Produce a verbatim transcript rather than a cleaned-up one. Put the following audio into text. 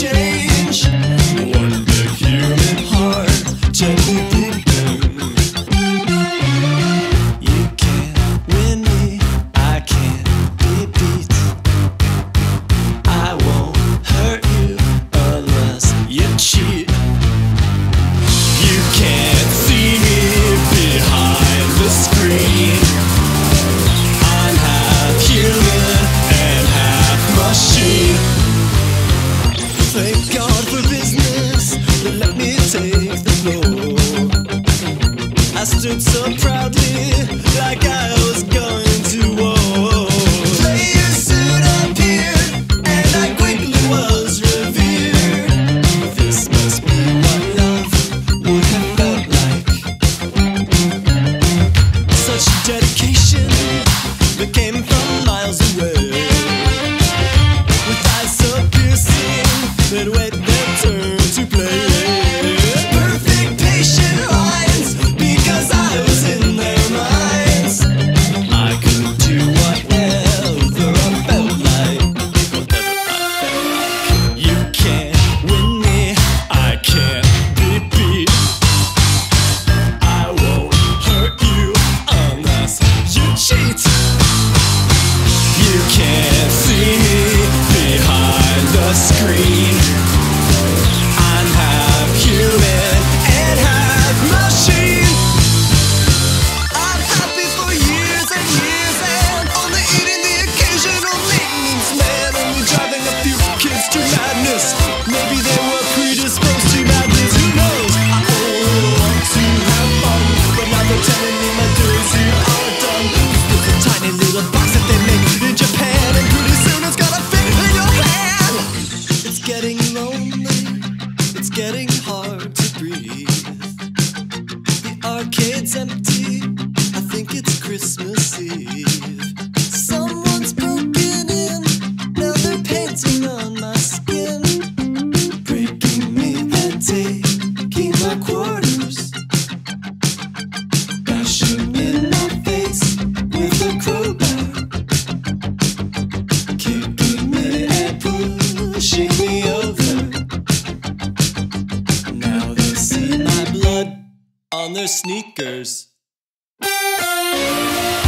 change. One big human heart gently beating. You can't win me, I can't be beat. I won't hurt you unless you cheat. You can't see me behind the screen. I'm half human and half machine. Thank God for business that let me take the floor. I stood so proudly like I was going to war. Player suit appeared and I quickly was revered. This must be what love would have felt like. Such dedication that came from miles away, with eyes so piercing that wait their turn to play. Perfect patient lines because I was in their minds. I could do whatever I felt like. Whatever I felt like. You can't win me, I can't be beat. I won't hurt you unless you cheat. You can't see me behind the screen. I'm half human and half machine. I'm happy for years and years and only eating the occasional maintenance man, only driving a few kids to madness. Maybe they were predisposed to madness, who knows? I only want to have fun, but now they're telling me my days here are done. It's a tiny little box that they make in Japan, and pretty soon it's gonna fit in your hand. It's getting lonely, it's getting hard to breathe. The arcade's empty, I think it's Christmas Eve. Someone's broken in, now they're painting on my skin, breaking me and taking my quarters, bashing in my face with a crowbar, kicking me and pushing me over. Now they see my blood on their sneakers.